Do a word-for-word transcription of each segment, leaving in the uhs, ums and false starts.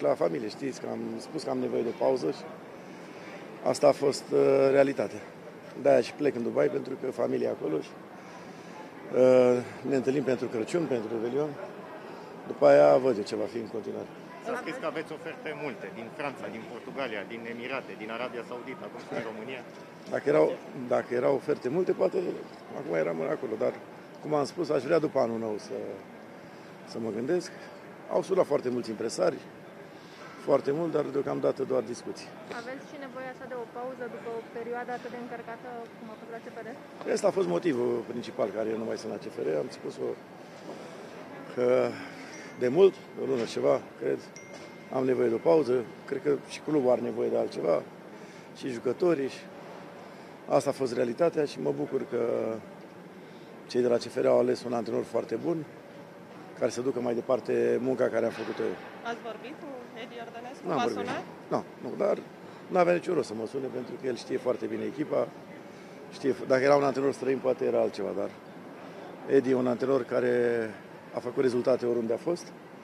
la familie, știți că am spus că am nevoie de pauză și asta a fost uh, realitatea. De-aia și plec în Dubai, pentru că familia e acolo și uh, ne întâlnim pentru Crăciun, pentru Revelion. După aia văd eu ce va fi în continuare. S-a scris că aveți oferte multe, din Franța, din Portugalia, din Emirate, din Arabia Saudită, acum și din România. Dacă erau, dacă erau oferte multe, poate acum eram acolo, dar cum am spus, aș vrea după anul nou să, să mă gândesc. Au sunat foarte mulți impresari, foarte mult, dar deocamdată doar discuții. Aveți și nevoie așa de o pauză după o perioadă atât de încărcată cum a fost la C F R? Ăsta a fost motivul principal care eu nu mai sunt la C F R. Am spus-o că de mult, o lună ceva, cred, am nevoie de o pauză. Cred că și clubul are nevoie de altceva, și jucătorii. Și asta a fost realitatea și mă bucur că cei de la C F R au ales un antrenor foarte bun, care să ducă mai departe munca care am făcut-o eu. Ați vorbit cu Edi Iordănescu? N-am V-a vorbit. sunat? Nu, nu, dar nu avea niciun rost să mă sune, pentru că el știe foarte bine echipa. Știe, dacă era un antrenor străin, poate era altceva, dar Edi e un antrenor care a făcut rezultate oriunde a fost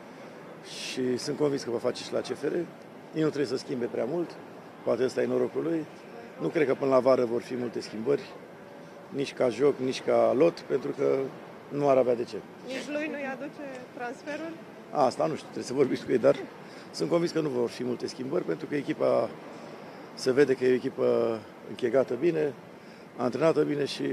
și sunt convins că va face și la C F R. Ei nu trebuie să schimbe prea mult, poate ăsta e norocul lui. Nu cred că până la vară vor fi multe schimbări, nici ca joc, nici ca lot, pentru că nu ar avea de ce. Nici lui nu-i aduce transferul? Asta nu știu, trebuie să vorbiți cu ei, dar sunt convins că nu vor fi multe schimbări, pentru că echipa se vede că e o echipă închegată bine, antrenată bine și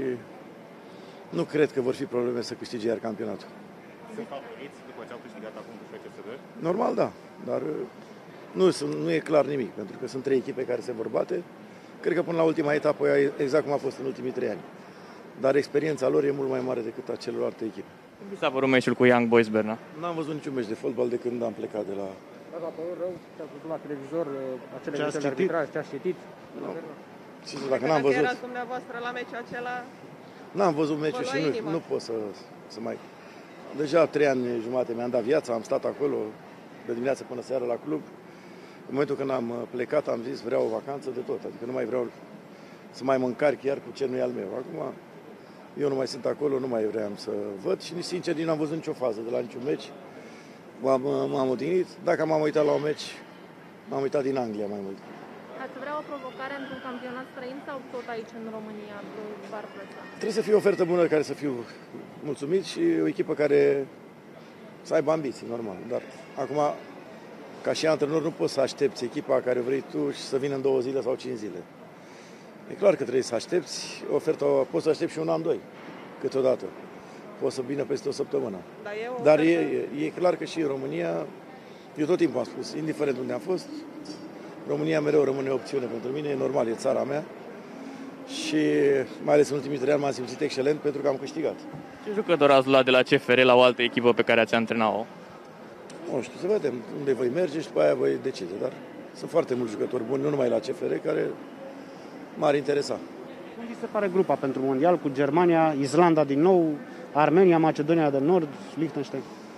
nu cred că vor fi probleme să câștige iar campionatul. Sunt favoriți după ce au câștigat acum cu F C S B? Normal, da, dar nu, nu e clar nimic, pentru că sunt trei echipe care se vor bate. Cred că până la ultima etapă e exact cum a fost în ultimii trei ani. Dar experiența lor e mult mai mare decât a celorlalte echipe. Cum vi s-a părut meciul cu Young Boys Berna? N-am văzut niciun meci de fotbal de când am plecat de la... Dacă a părut rău, ce-ați văzut la televizor, acele Ce-ați greșeli de citit? arbitraj, ce-ați citit? Nu. Și dacă Că n-am văzut... erați dumneavoastră la meciul acela, N-am văzut meciul Vă și lua nu, inima. nu pot să, să mai... Deja trei ani jumate mi-am dat viața, am stat acolo de dimineață până seara la club. În momentul când am plecat am zis vreau o vacanță de tot, adică nu mai vreau să mai mă încarc chiar cu ce nu e al meu. Acum eu nu mai sunt acolo, nu mai vreau să văd și nici sincer nici n-am văzut nicio fază de la niciun meci. M-am, m-am odihnit. Dacă m-am uitat la un meci, m-am uitat din Anglia mai mult. Ați vrea o provocare într-un campionat străin sau tot aici în România v-ar plăcea? Trebuie să fie o ofertă bună care să fiu mulțumit și o echipă care să aibă ambiții, normal. Dar acum, ca și antrenor, nu poți să aștepți echipa care vrei tu și să vină în două zile sau cinci zile. E clar că trebuie să aștepți oferta, poți să aștepți și un an, doi, câteodată. Poți să vină peste o săptămână. dar e o Dar ofertă- e, e clar că și în România, eu tot timpul am spus, indiferent unde am fost, România mereu rămâne o opțiune pentru mine, e normal, e țara mea și mai ales în ultimii trei ani m-am simțit excelent pentru că am câștigat. Ce jucător ați luat de la C F R la o altă echipă pe care ați antrenat-o? Nu știu, să vedem unde voi merge și după aia voi decide, dar sunt foarte mulți jucători buni, nu numai la C F R, care m-ar interesa. Cum vi se pare grupa pentru mondial cu Germania, Islanda din nou, Armenia, Macedonia de Nord, Liechtenstein?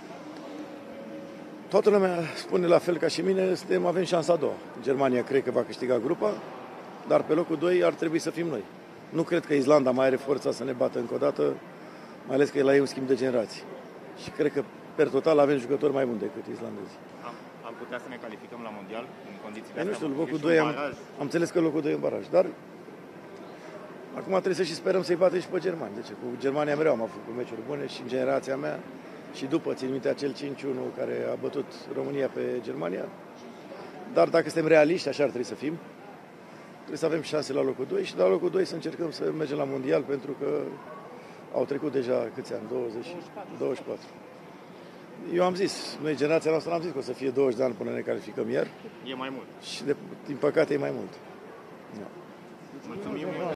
Toată lumea spune la fel ca și mine, suntem, avem șansa a doua. Germania cred că va câștiga grupa, dar pe locul doi ar trebui să fim noi. Nu cred că Islanda mai are forța să ne bată încă o dată, mai ales că la ei un schimb de generații. Și cred că, per total, avem jucători mai buni decât islandezii. Am, am putea să ne calificăm la mondial în condițiile Păi nu astea? știu, E locul și un doi am, baraj. am înțeles că locul doi e în baraj, dar acum trebuie să și sperăm să-i bate și pe germani. Deci cu Germania mereu am avut meciuri bune și în generația mea și după, țin minte acel cinci unu care a bătut România pe Germania. Dar dacă suntem realiști, așa ar trebui să fim, trebuie să avem șanse la locul doi și la locul doi să încercăm să mergem la mondial, pentru că au trecut deja câți ani? douăzeci, douăzeci și patru. Eu am zis, noi generația noastră am zis că o să fie douăzeci de ani până ne calificăm iar E mai mult. și de, din păcate e mai mult. Da. Mulțumim.